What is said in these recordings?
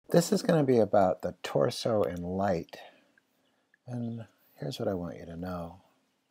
This is going to be about the torso in light. And here's what I want you to know.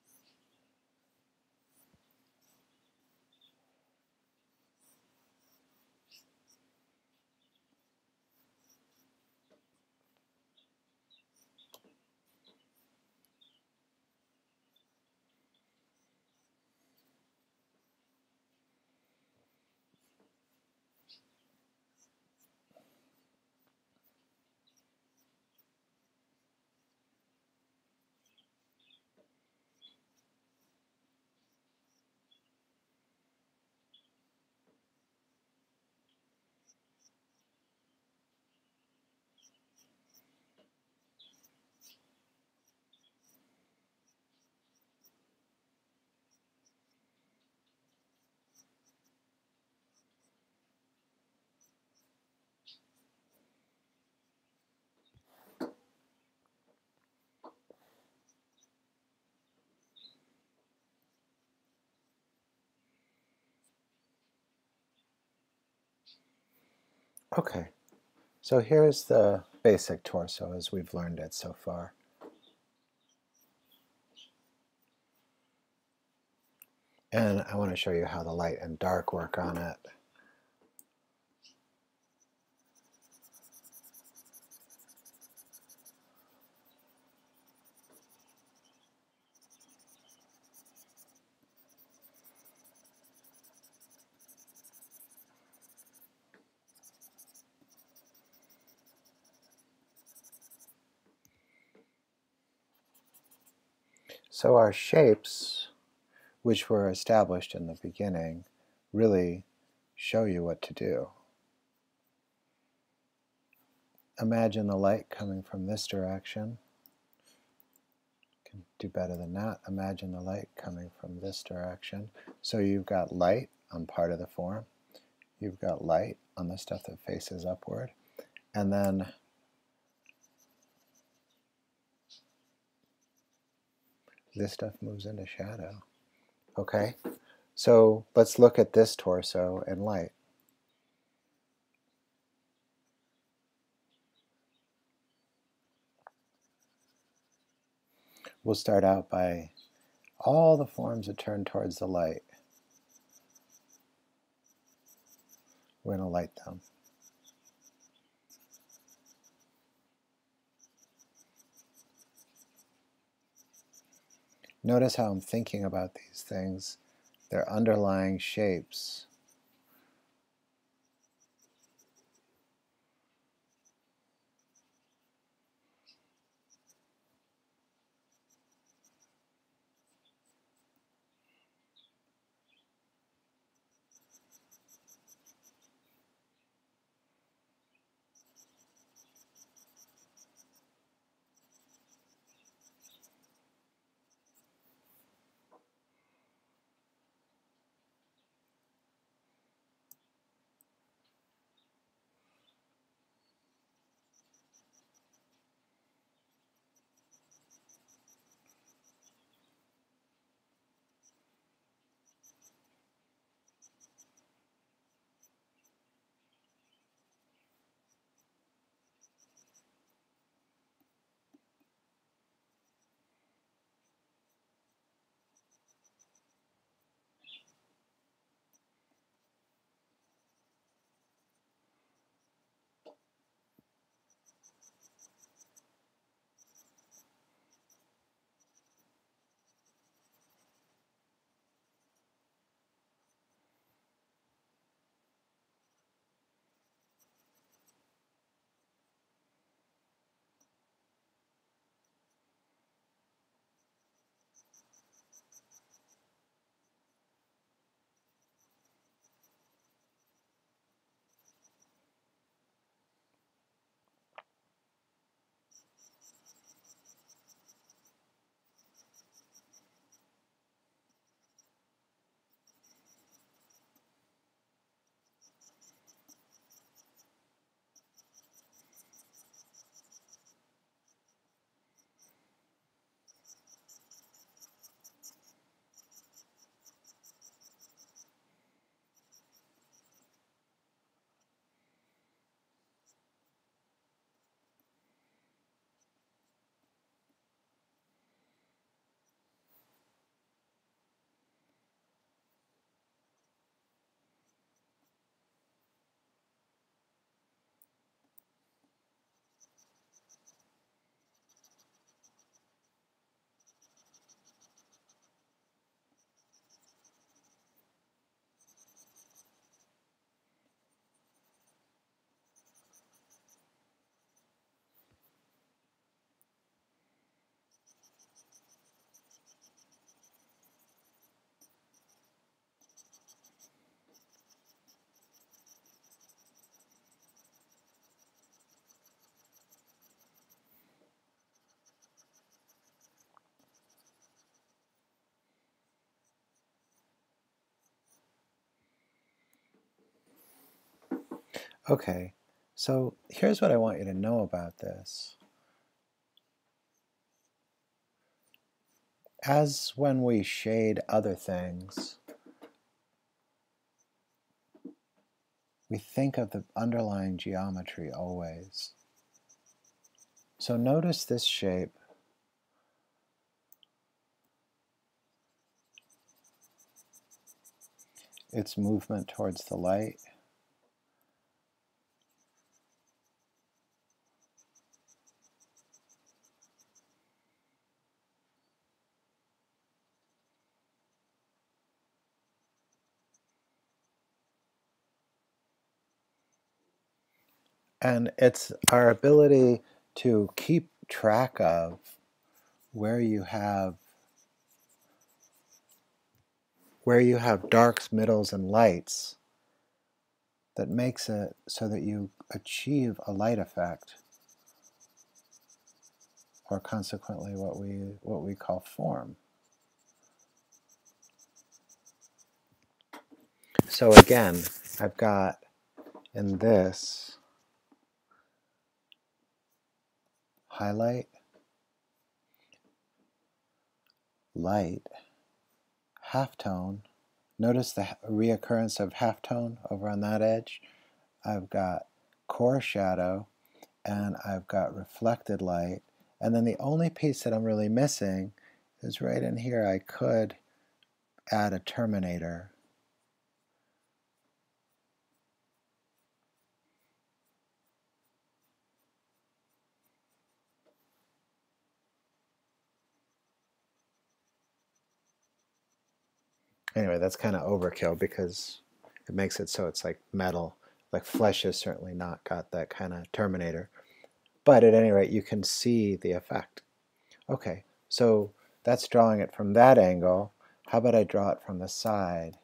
Okay, so here's the basic torso as we've learned it so far. And I want to show you how the light and dark work on it. So our shapes, which were established in the beginning, really show you what to do. Imagine the light coming from this direction. You can do better than that. Imagine the light coming from this direction. So you've got light on part of the form. You've got light on the stuff that faces upward. And then this stuff moves into shadow. Okay, so let's look at this torso in light. We'll start out by all the forms that turn towards the light. We're going to light them. Notice how I'm thinking about these things. They're underlying shapes. Okay, so here's what I want you to know about this. As when we shade other things, we think of the underlying geometry always. So notice this shape. Its movement towards the light. And it's our ability to keep track of where you have darks, middles, and lights that makes it so that you achieve a light effect, or consequently what we call form. So again, I've got in this highlight, light, halftone. Notice the reoccurrence of halftone over on that edge. I've got core shadow, and I've got reflected light, and then the only piece that I'm really missing is right in here. I could add a terminator. Anyway, that's kind of overkill because it makes it so it's like metal. Like flesh has certainly not got that kind of terminator. But at any rate, you can see the effect. Okay, so that's drawing it from that angle. How about I draw it from the side?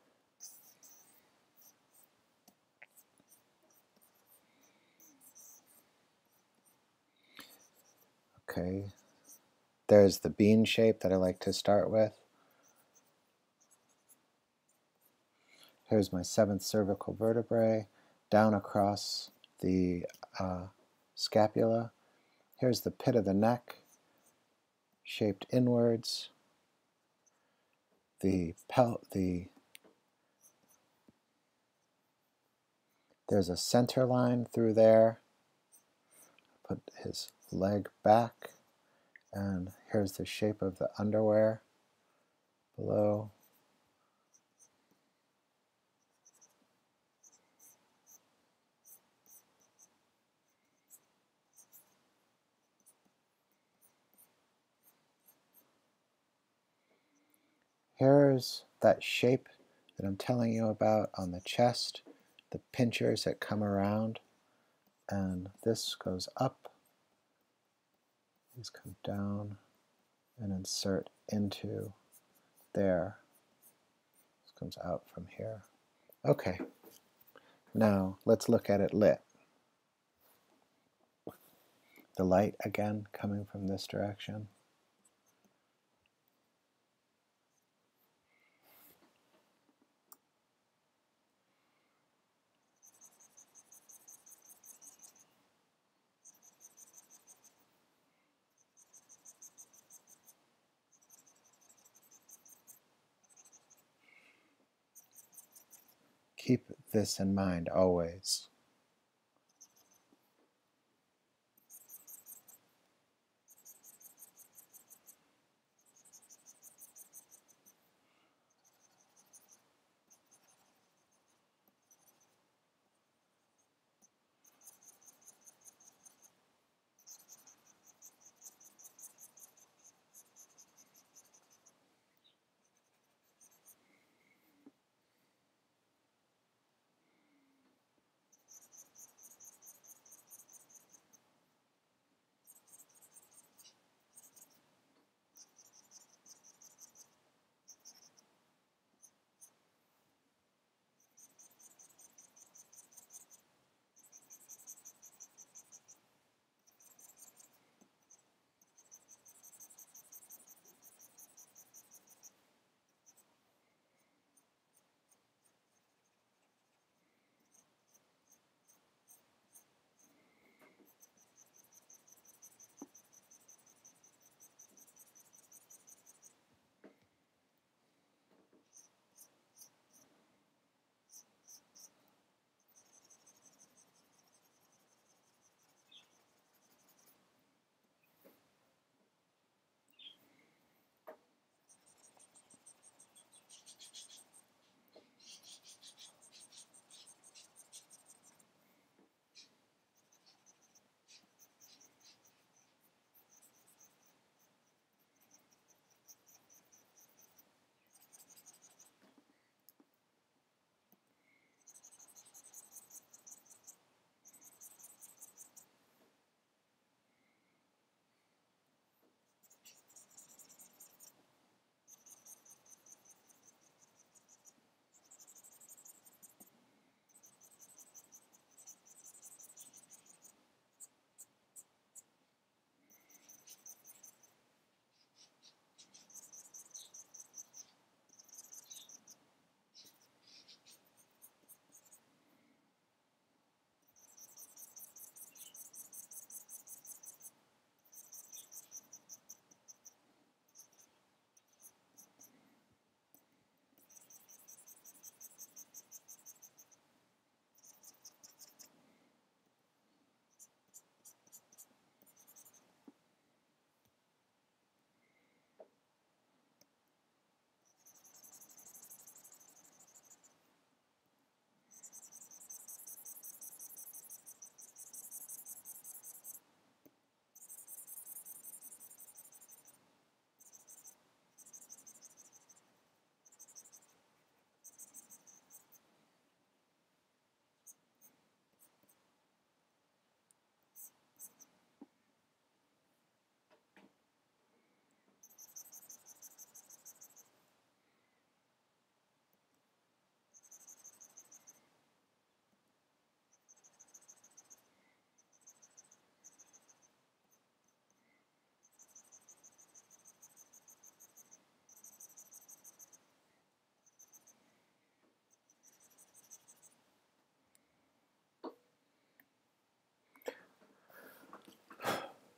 Okay, there's the bean shape that I like to start with. Here's my 7th cervical vertebrae, down across the scapula. Here's the pit of the neck, shaped inwards. There's a center line through there. Put his leg back, and here's the shape of the underwear below. Here's that shape that I'm telling you about on the chest, the pinchers that come around, and this goes up, these come down and insert into there. This comes out from here. Okay, now let's look at it lit. The light again coming from this direction. Keep this in mind always.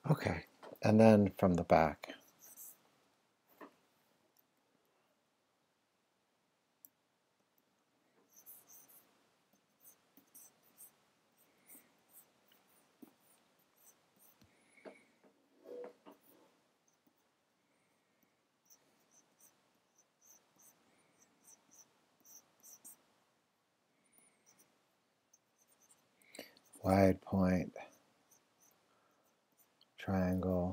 Okay, and then from the back. Wide point, triangle,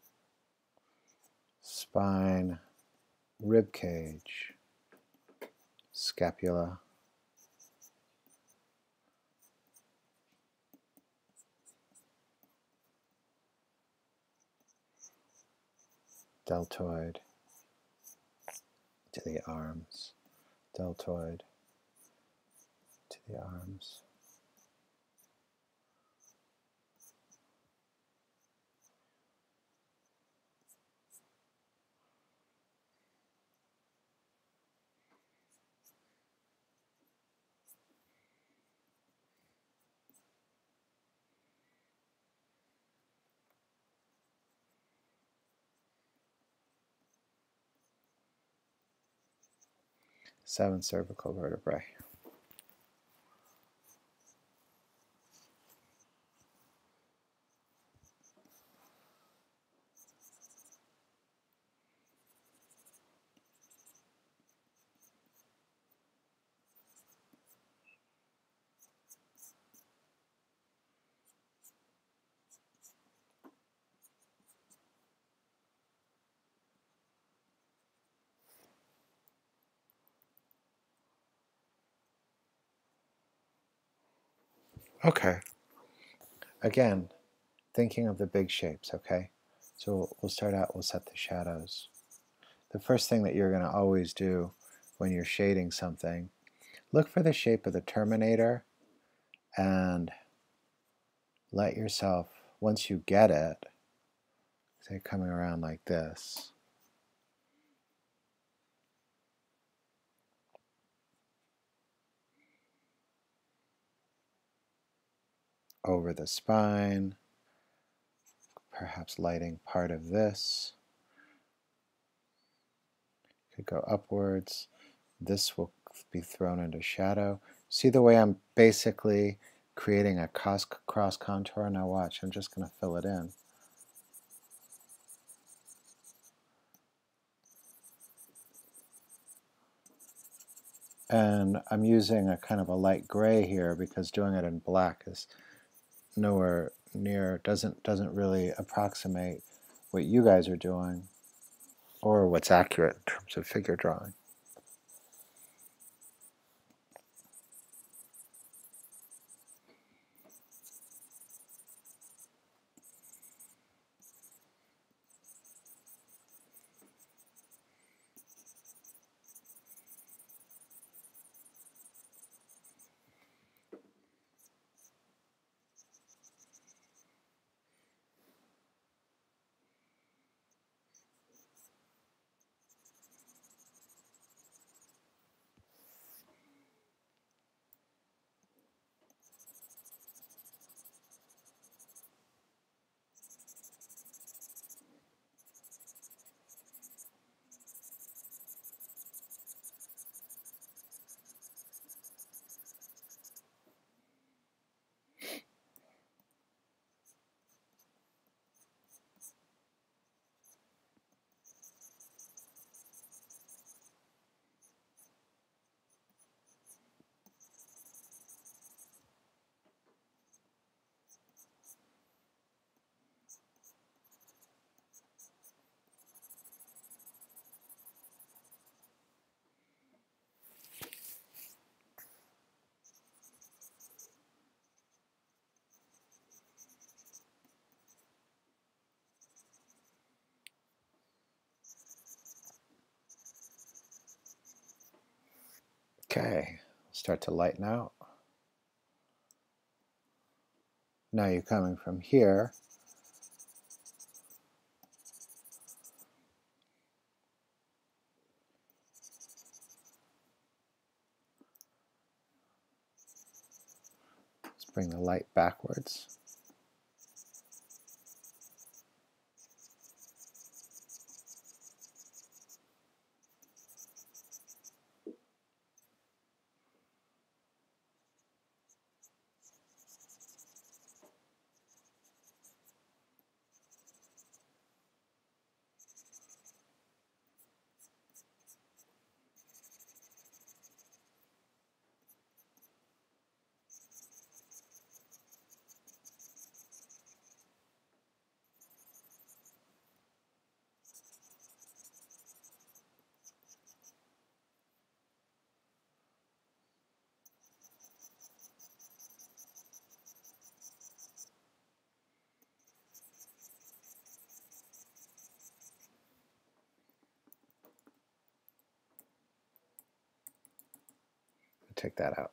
spine, rib cage, scapula, deltoid to the arms, deltoid to the arms. Seven cervical vertebrae. Okay. Again, thinking of the big shapes, okay? So we'll start out, we'll set the shadows. The first thing that you're going to always do when you're shading something, look for the shape of the terminator and let yourself, once you get it, say coming around like this, over the spine, perhaps lighting part of this. Could go upwards. This will be thrown into shadow. See the way I'm basically creating a cross contour? Now watch, I'm just going to fill it in. And I'm using a kind of a light gray here because doing it in black is nowhere near, doesn't really approximate what you guys are doing or what's accurate in terms of figure drawing. Okay, start to lighten out. Now you're coming from here. Let's bring the light backwards. take that out.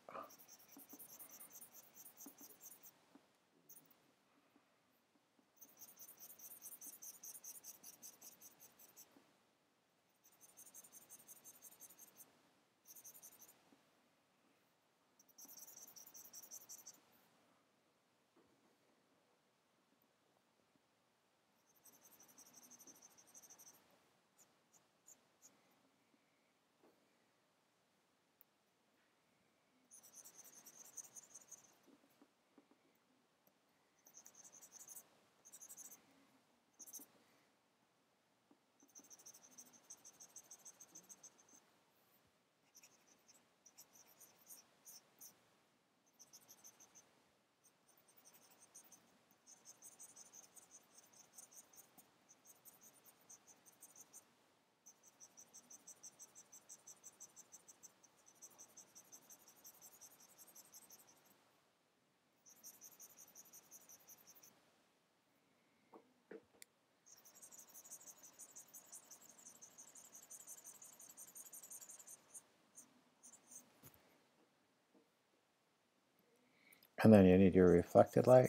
And then you need your reflected light.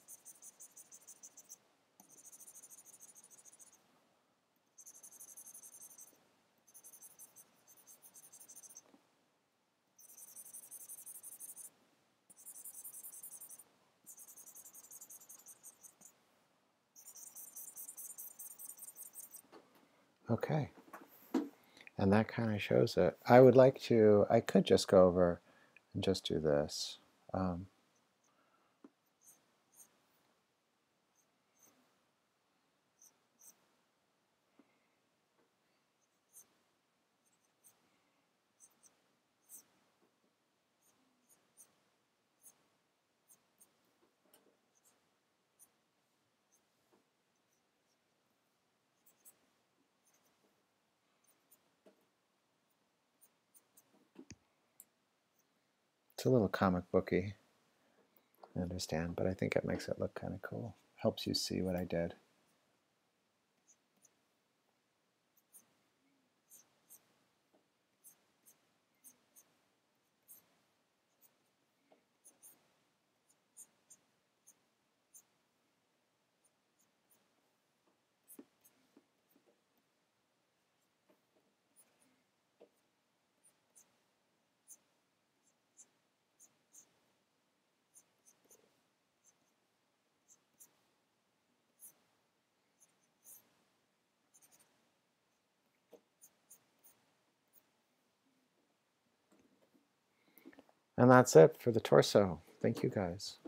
Okay. And that kind of shows it. I could just go over and just do this. It's a little comic booky, I understand, but I think it makes it look kind of cool. Helps you see what I did. And that's it for the torso. Thank you guys.